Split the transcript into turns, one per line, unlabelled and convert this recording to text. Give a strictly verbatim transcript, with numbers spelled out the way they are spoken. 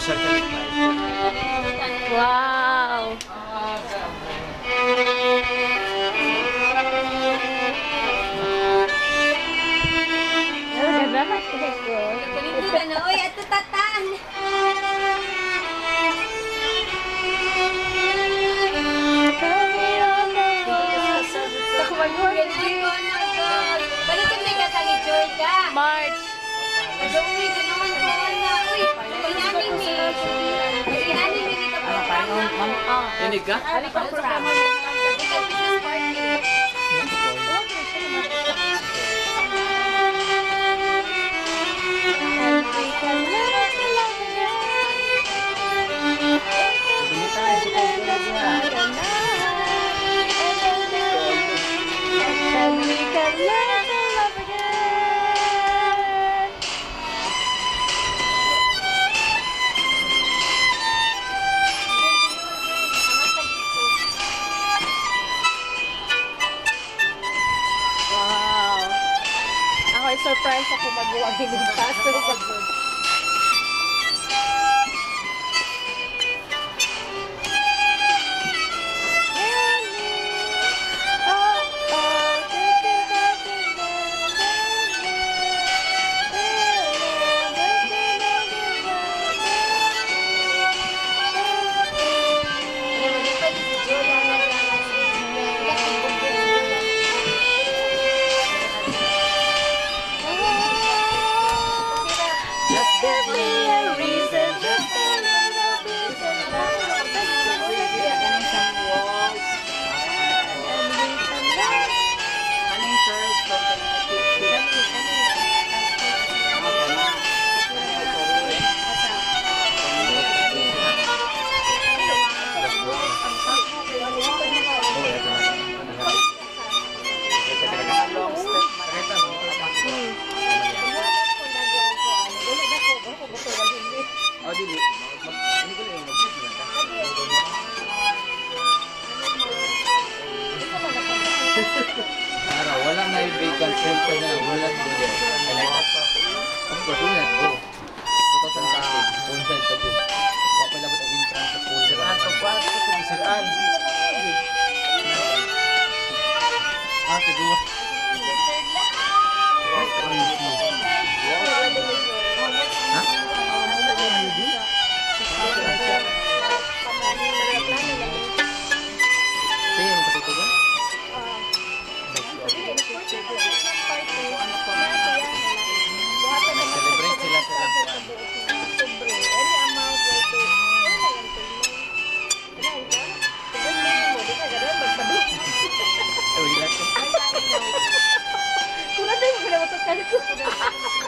circle it right.
Wow!
Kulitan na. Uy, ato tatan. Balikan na ka kang Georgia.
March!
Pag-uwi ko naman ko na. Uy, kailangan ni. Kailangan ni dito po.
Tinig ka?
Ano pa programa mo? Ikaw business party.
Bili tayo sa pagkakas niya.
And we can learn to love again. Wow! Ako ay surprise ako mag-uwagin ng paso. Give me a reason, just a little bit of love.
Kaning church, oh, dili. Hindi ko lang mag-video na Araw, wala na yung vacant cell ka na. Wala na dili. I like that. Of course, wala na. Oh. two thousand thirteen. Phone side pa dito. Wala pa dapat ang entrance sa phone side. Ah, pagpasok ko sa siraan. Ah, siguro. Celebrate sila sila.
Kung natin mo pinamatok ka